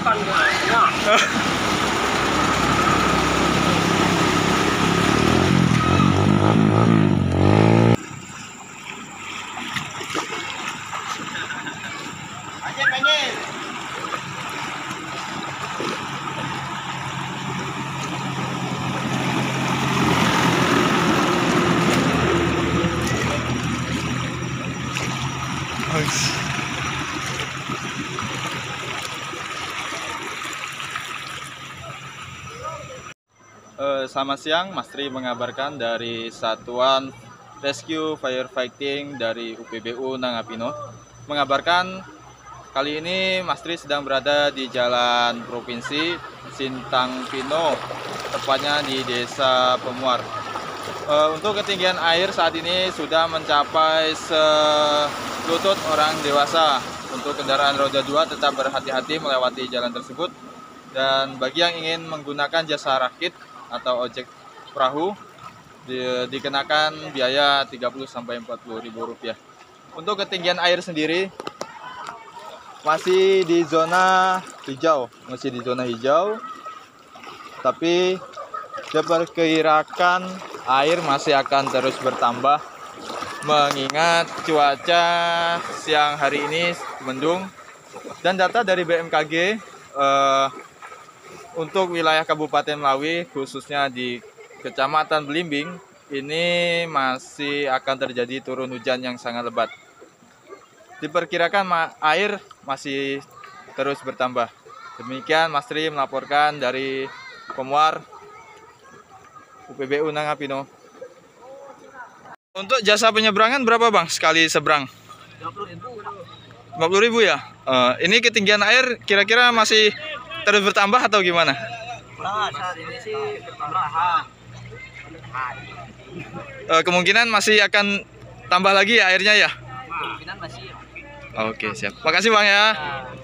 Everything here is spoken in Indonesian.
Selamat siang, Mas Tri mengabarkan dari Satuan Rescue Firefighting dari UPBU Nangapino. Mengabarkan kali ini Mas Tri sedang berada di Jalan Provinsi Sintang Pino, tepatnya di Desa Pemuar. Untuk ketinggian air saat ini sudah mencapai selutut orang dewasa. Untuk kendaraan roda 2 tetap berhati-hati melewati jalan tersebut. Dan bagi yang ingin menggunakan jasa rakit atau ojek perahu dikenakan biaya 30–40 ribu rupiah. Untuk ketinggian air sendiri masih di zona hijau, tapi diperkirakan air masih akan terus bertambah mengingat cuaca siang hari ini mendung. Dan data dari BMKG untuk wilayah Kabupaten Melawi, khususnya di Kecamatan Belimbing, ini masih akan terjadi turun hujan yang sangat lebat. Diperkirakan air masih terus bertambah. Demikian Mas Tri melaporkan dari Pemuar, UPBU Nangapino. Untuk jasa penyeberangan berapa Bang sekali seberang? 50 ribu ya? Ini ketinggian air kira-kira masih terus bertambah atau gimana? Saat ini sih bertambah. Kemungkinan masih akan tambah lagi ya airnya ya? Kemungkinan masih. Oke, siap. Makasih Bang ya.